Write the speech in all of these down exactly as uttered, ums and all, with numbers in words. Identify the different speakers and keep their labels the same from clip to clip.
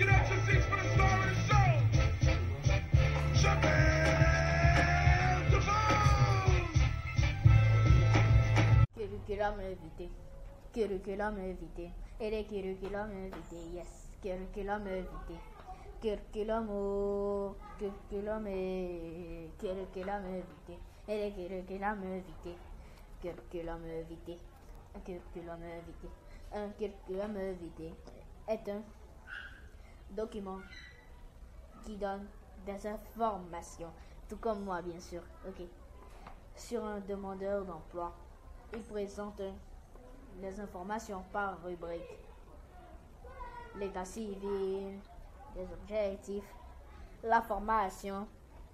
Speaker 1: Get out your seats for the star of the show. Chappelle DeVos.
Speaker 2: Curriculum vitae. Curriculum vitae. Et le curriculum vitae, yes. Curriculum vitae. Curriculum oh. Curriculum et curriculum vitae. Et le curriculum vitae. Curriculum vitae. Un curriculum vitae. Un curriculum vitae est un document qui donne des informations, tout comme moi bien sûr, ok, sur un demandeur d'emploi. Il présente les informations par rubrique. L'état civil, les objectifs, la formation,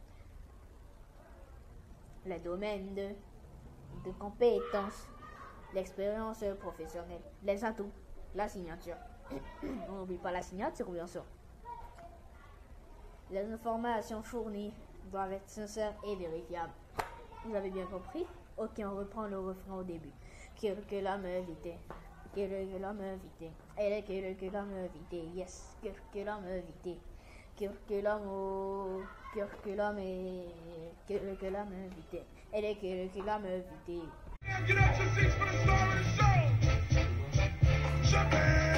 Speaker 2: les domaines de, de compétences, l'expérience professionnelle, les atouts, la signature. On n'oublie pas la signature, bien sûr. Les informations fournies doivent être sincères et vérifiables. Vous avez bien compris? Ok, on reprend le refrain au début. Curriculum vitae. Curriculum vitae. Et le curriculum vitae, yes. Curriculum vitae. Curriculum oh. Curriculum et curriculum vitae. Et le curriculum vitae.
Speaker 1: Get out your seats for the star of the show. Chappelle.